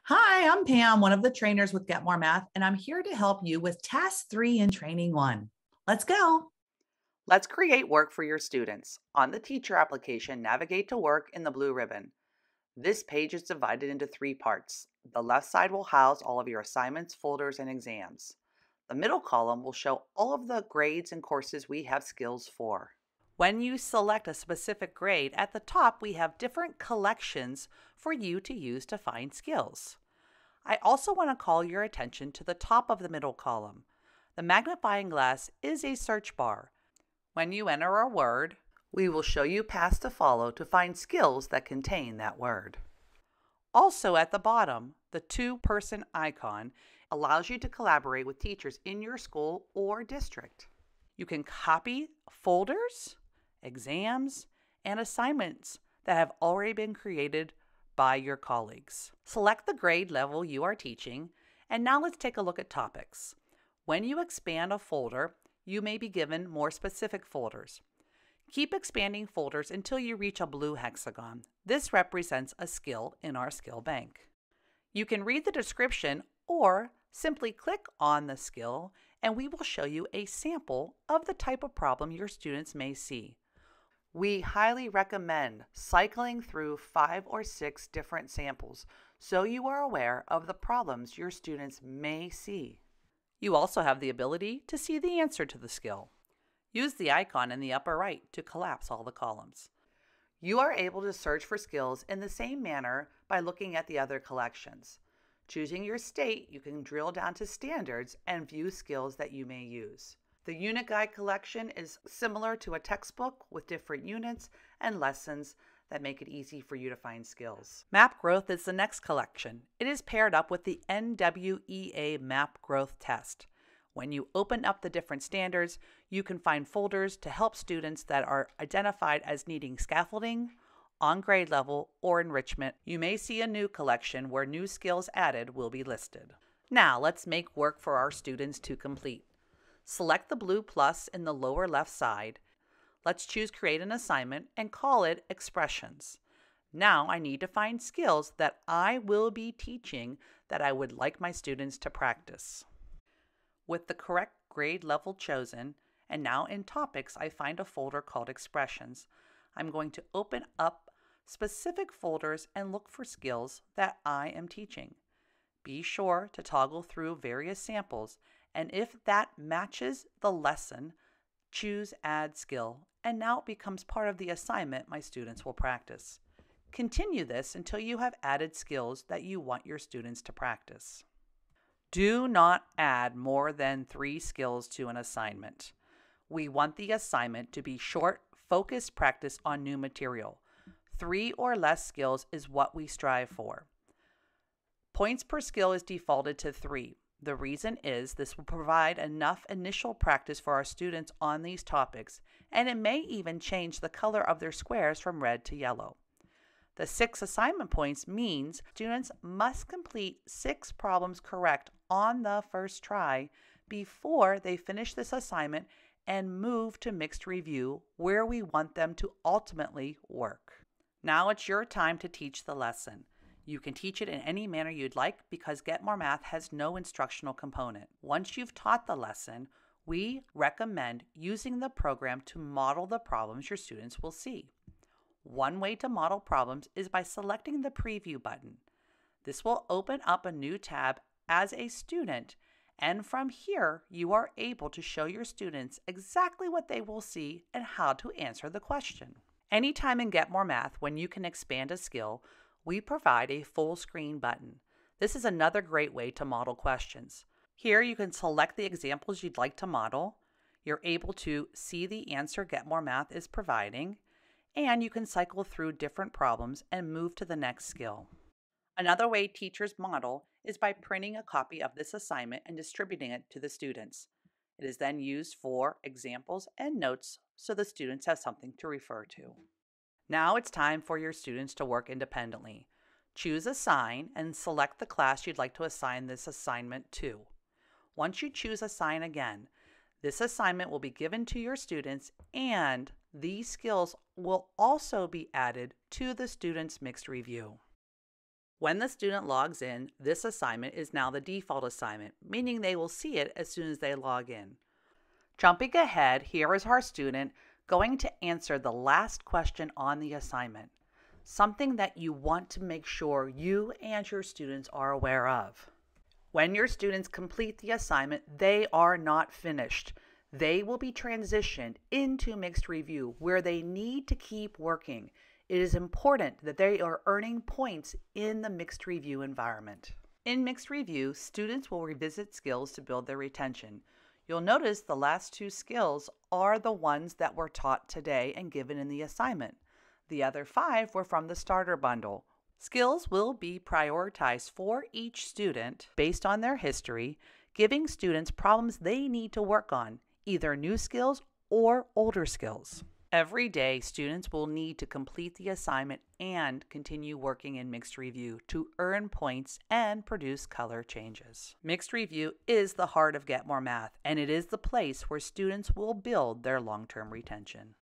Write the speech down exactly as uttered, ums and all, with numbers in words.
Hi, I'm Pam, one of the trainers with Get More Math, and I'm here to help you with task three in training one. Let's go. Let's create work for your students. On the teacher application, navigate to work in the blue ribbon. This page is divided into three parts. The left side will house all of your assignments, folders, and exams. The middle column will show all of the grades and courses we have skills for. When you select a specific grade, at the top we have different collections for you to use to find skills. I also want to call your attention to the top of the middle column. The magnifying glass is a search bar. When you enter a word, we will show you paths to follow to find skills that contain that word. Also at the bottom, the two-person icon allows you to collaborate with teachers in your school or district. You can copy folders, exams, and assignments that have already been created by your colleagues. Select the grade level you are teaching, and now let's take a look at topics. When you expand a folder, you may be given more specific folders. Keep expanding folders until you reach a blue hexagon. This represents a skill in our skill bank. You can read the description or simply click on the skill and we will show you a sample of the type of problem your students may see. We highly recommend cycling through five or six different samples so you are aware of the problems your students may see. You also have the ability to see the answer to the skill. Use the icon in the upper right to collapse all the columns. You are able to search for skills in the same manner by looking at the other collections. Choosing your state, you can drill down to standards and view skills that you may use. The unit guide collection is similar to a textbook with different units and lessons that make it easy for you to find skills. Map Growth is the next collection. It is paired up with the N W E A Map Growth Test. When you open up the different standards, you can find folders to help students that are identified as needing scaffolding, on grade level, or enrichment. You may see a new collection where new skills added will be listed. Now let's make work for our students to complete. Select the blue plus in the lower left side. Let's choose Create an Assignment and call it Expressions. Now I need to find skills that I will be teaching that I would like my students to practice. With the correct grade level chosen, and now in Topics, I find a folder called Expressions. I'm going to open up specific folders and look for skills that I am teaching. Be sure to toggle through various samples, and if that matches the lesson, choose Add Skill, and now it becomes part of the assignment my students will practice. Continue this until you have added skills that you want your students to practice. Do not add more than three skills to an assignment. We want the assignment to be short, focused practice on new material. Three or less skills is what we strive for. Points per skill is defaulted to three. The reason is this will provide enough initial practice for our students on these topics, and it may even change the color of their squares from red to yellow. The six assignment points means students must complete six problems correct on the first try before they finish this assignment and move to mixed review, where we want them to ultimately work. Now it's your time to teach the lesson. You can teach it in any manner you'd like because Get More Math has no instructional component. Once you've taught the lesson, we recommend using the program to model the problems your students will see. One way to model problems is by selecting the Preview button. This will open up a new tab as a student, and from here you are able to show your students exactly what they will see and how to answer the question. Anytime in Get More Math, when you can expand a skill, we provide a full screen button. This is another great way to model questions. Here you can select the examples you'd like to model. You're able to see the answer Get More Math is providing, and you can cycle through different problems and move to the next skill. Another way teachers model is by printing a copy of this assignment and distributing it to the students. It is then used for examples and notes so the students have something to refer to. Now it's time for your students to work independently. Choose Assign and select the class you'd like to assign this assignment to. Once you choose Assign again, this assignment will be given to your students and these skills will also be added to the students' mixed review. When the student logs in, this assignment is now the default assignment, meaning they will see it as soon as they log in. Jumping ahead, here is our student going to answer the last question on the assignment, something that you want to make sure you and your students are aware of. When your students complete the assignment, they are not finished. They will be transitioned into mixed review where they need to keep working. It is important that they are earning points in the mixed review environment. In mixed review, students will revisit skills to build their retention. You'll notice the last two skills are the ones that were taught today and given in the assignment. The other five were from the starter bundle. Skills will be prioritized for each student based on their history, giving students problems they need to work on, either new skills or older skills. Every day, students will need to complete the assignment and continue working in mixed review to earn points and produce color changes. Mixed review is the heart of Get More Math, and it is the place where students will build their long-term retention.